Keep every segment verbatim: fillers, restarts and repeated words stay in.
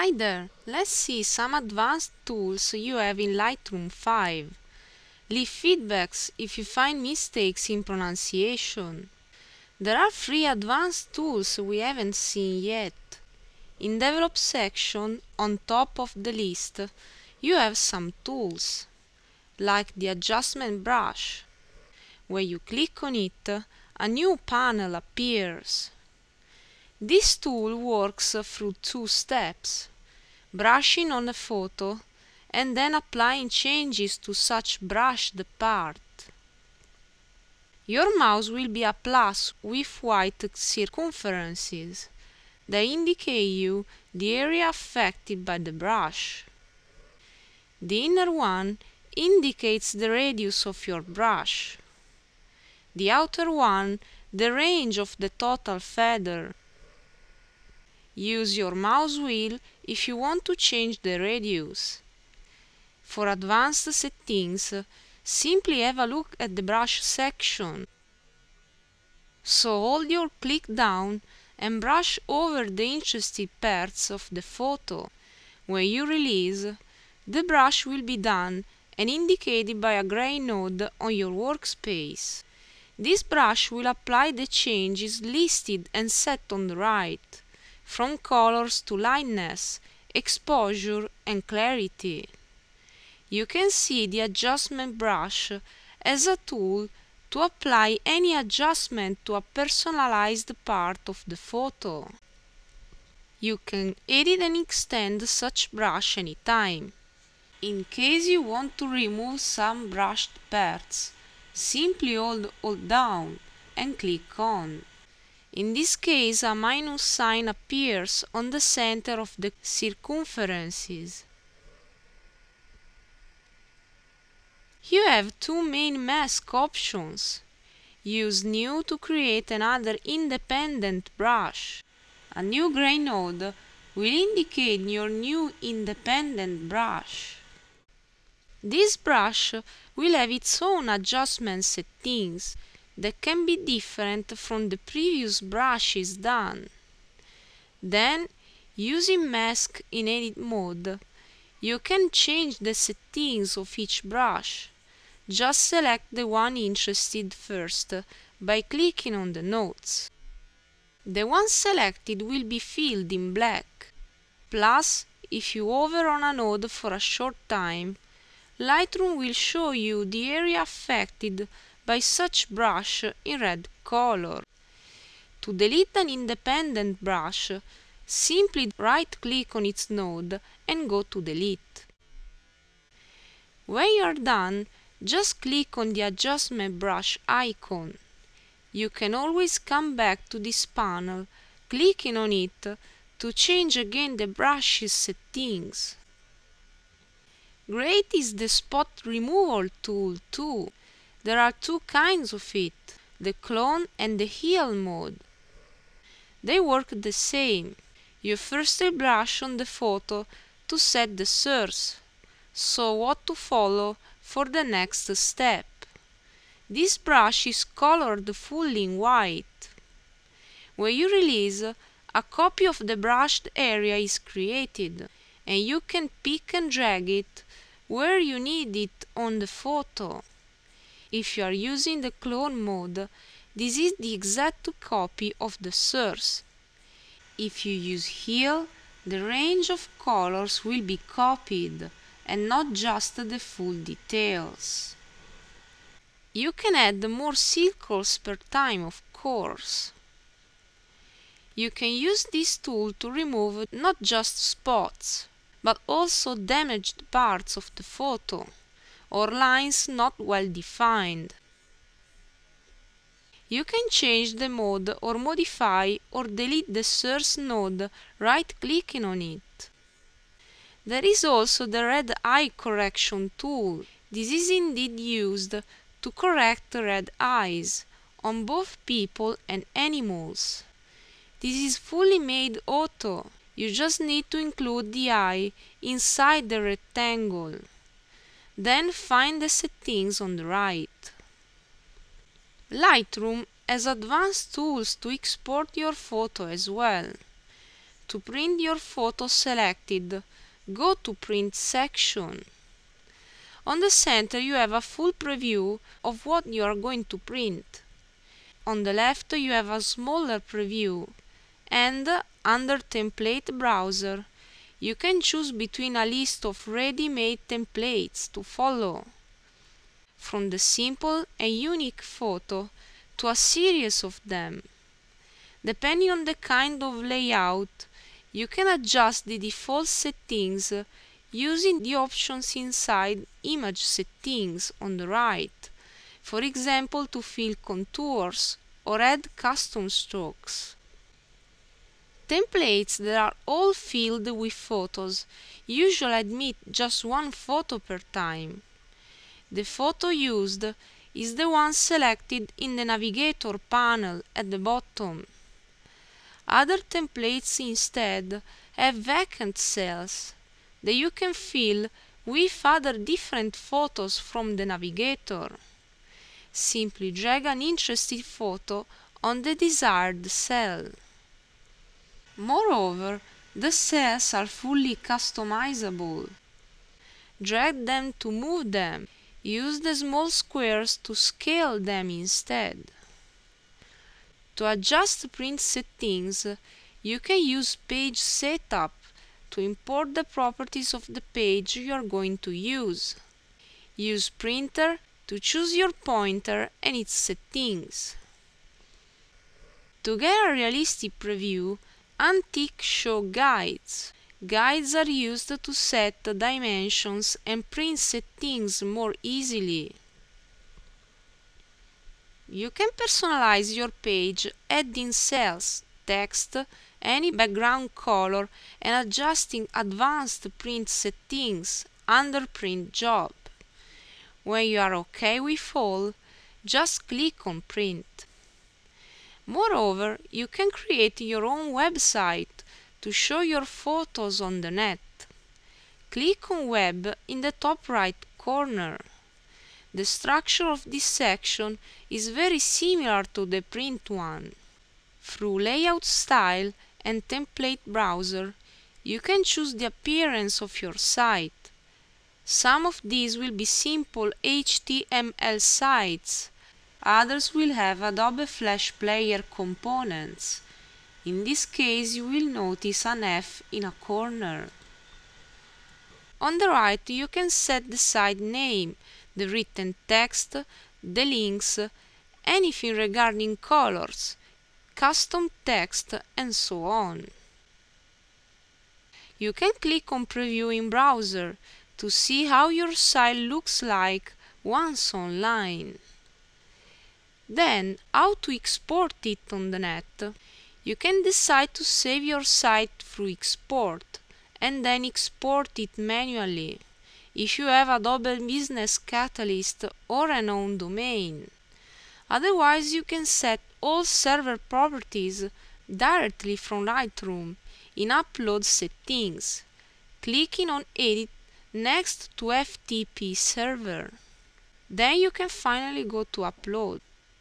Hi there! Let's see some advanced tools you have in Lightroom five. Leave feedbacks if you find mistakes in pronunciation. There are three advanced tools we haven't seen yet. In Develop section, on top of the list, you have some tools, like the Adjustment brush. When you click on it, a new panel appears. This tool works through two steps: brushing on a photo and then applying changes to such brushed part. Your mouse will be a plus with white circumferences. They indicate you the area affected by the brush. The inner one indicates the radius of your brush. The outer one the range of the total feather. Use your mouse wheel if you want to change the radius. For advanced settings, simply have a look at the brush section. So hold your click down and brush over the interested parts of the photo. When you release, the brush will be done and indicated by a gray node on your workspace. This brush will apply the changes listed and set on the right, from colors to lightness, exposure and clarity. You can see the Adjustment brush as a tool to apply any adjustment to a personalized part of the photo. You can edit and extend such brush anytime. In case you want to remove some brushed parts, simply hold Alt down and click on. In this case, a minus sign appears on the center of the circumferences. You have two main mask options. Use New to create another independent brush. A new gray node will indicate your new independent brush. This brush will have its own adjustment settings that can be different from the previous brushes done. Then, using Mask in Edit mode, you can change the settings of each brush. Just select the one interested first by clicking on the notes. The one selected will be filled in black. Plus, if you hover on a node for a short time, Lightroom will show you the area affected by such brush in red color. To delete an independent brush, simply right-click on its node and go to Delete. When you are done, just click on the Adjustment brush icon. You can always come back to this panel, clicking on it to change again the brush's settings. Great is the Spot Removal tool too. There are two kinds of it, the Clone and the Heal mode. They work the same. You firstly brush on the photo to set the source, so what to follow for the next step. This brush is colored fully in white. When you release, a copy of the brushed area is created, and you can pick and drag it where you need it on the photo. If you are using the Clone mode, this is the exact copy of the source. If you use Heal, the range of colors will be copied, and not just the full details. You can add more circles per time, of course. You can use this tool to remove not just spots, but also damaged parts of the photo, or lines not well defined. You can change the mode or modify or delete the source node right-clicking on it. There is also the Redeye Correction tool. This is indeed used to correct red eyes on both people and animals. This is fully made auto. You just need to include the eye inside the rectangle. Then find the settings on the right. Lightroom has advanced tools to export your photo as well. To print your photo selected, go to Print section. On the center you have a full preview of what you are going to print. On the left you have a smaller preview, and under Template Browser you can choose between a list of ready-made templates to follow, from the simple and unique photo to a series of them. Depending on the kind of layout, you can adjust the default settings using the options inside Image Settings on the right, for example to fill contours or add custom strokes. Templates that are all filled with photos usually admit just one photo per time. The photo used is the one selected in the Navigator panel at the bottom. Other templates instead have vacant cells that you can fill with other different photos from the Navigator. Simply drag an interesting photo on the desired cell. Moreover, the cells are fully customizable. Drag them to move them. Use the small squares to scale them instead. To adjust print settings, you can use Page Setup to import the properties of the page you are going to use. Use Printer to choose your pointer and its settings. To get a realistic preview, untick Show Guides. Guides are used to set dimensions and print settings more easily. You can personalize your page, adding cells, text, any background color, and adjusting advanced print settings under Print Job. When you are OK with all, just click on Print. Moreover, you can create your own website to show your photos on the net. Click on Web in the top right corner. The structure of this section is very similar to the print one. Through Layout Style and Template Browser, you can choose the appearance of your site. Some of these will be simple H T M L sites. Others will have Adobe Flash Player components. In this case, you will notice an F in a corner. On the right, you can set the site name, the written text, the links, anything regarding colors, custom text, and so on. You can click on Preview in Browser to see how your site looks like once online. Then, how to export it on the net. You can decide to save your site through Export, and then export it manually, if you have Adobe Business Catalyst or an own domain. Otherwise, you can set all server properties directly from Lightroom in Upload Settings, clicking on Edit next to F T P Server. Then you can finally go to Upload.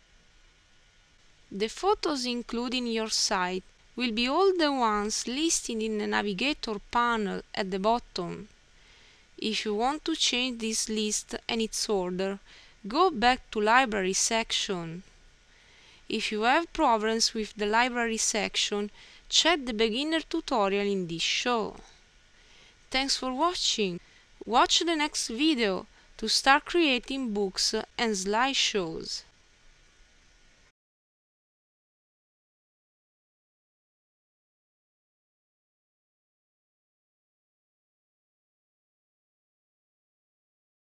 The photos included in your site will be all the ones listed in the Navigator panel at the bottom. If you want to change this list and its order, go back to Library section. If you have problems with the Library section, check the beginner tutorial in this show. Thanks for watching. Watch the next video to start creating books and slideshows.